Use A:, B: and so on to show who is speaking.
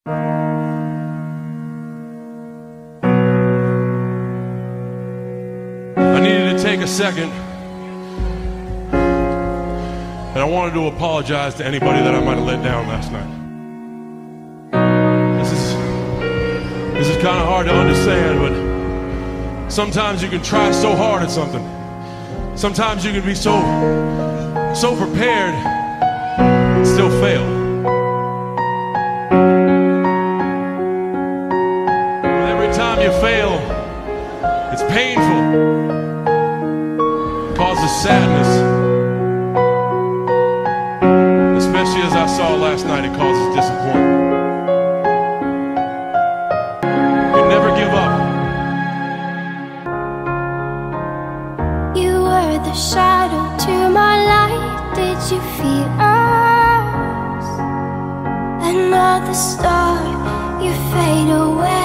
A: I needed to take a second, and I wanted to apologize to anybody that I might have let down last night. This is kind of hard to understand, but sometimes you can try so hard at something. Sometimes you can be so prepared and still fail. And every time you fail, it's painful. It causes sadness. Especially as I saw last night, it causes disappointment. You never give up.
B: You were the shadow to my light. Did you feel us? Another star, you fade away.